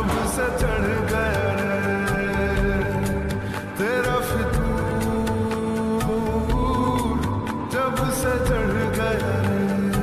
जब से चढ़ गया रे तेरा फितूर, जब से चढ़ गया रे।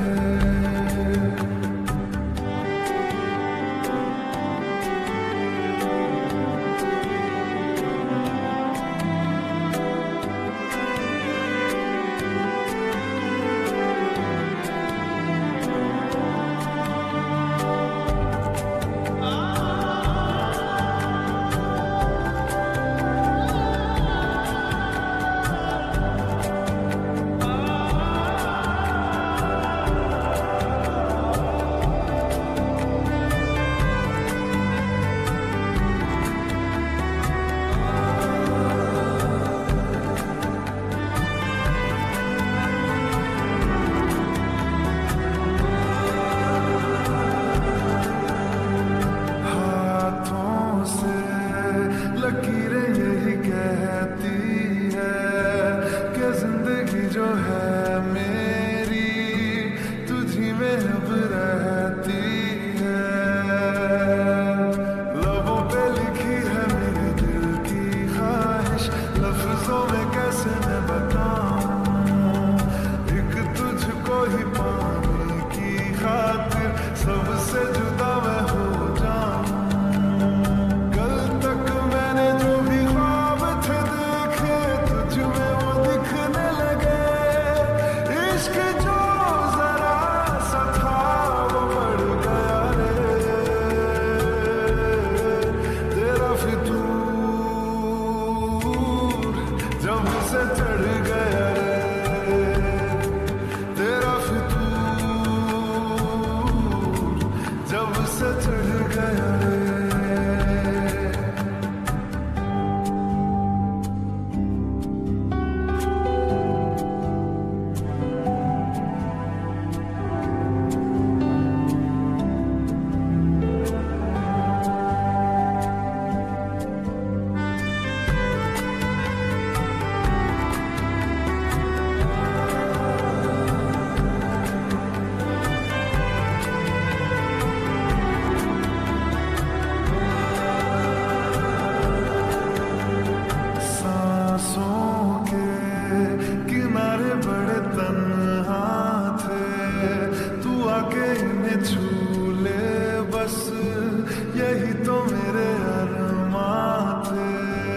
लकीरें यही कहती है कि जिंदगी जो है मेरी तुझी में अब रहती है। लबों पे लिखी है मेरे दिल की ख्वाहिश, लफ्जों में कैसे मैं बताऊं, एक तुझको ही पाने की खातिर सबसे जुदा मैं हो जाऊं। जब से चढ़ गया रे तेरा फितूर, जब से चढ़ गया रे। किनारे बड़े तन्हा थे, तू आके इन्हें छू ले बस, यही तो मेरे अरमां थे।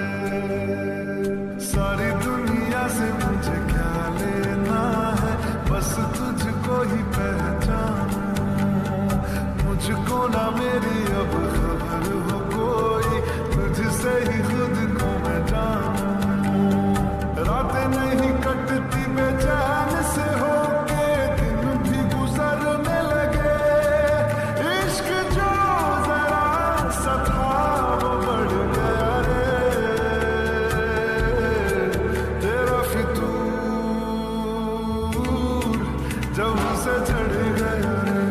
सारी दुनिया से मुझे क्या लेना है, बस तुझको ही पहचानूं, मुझको ना मेरी अब खबर हो कोई, तुझसे ही खुद को मैं जानूं। रातें नहीं कटती बेचैन से होके, दिन भी गुजरने लगे, इश्क जो जरा सा था वो बढ़ गया रे तेरा फितूर, जब से चढ़ गया रे।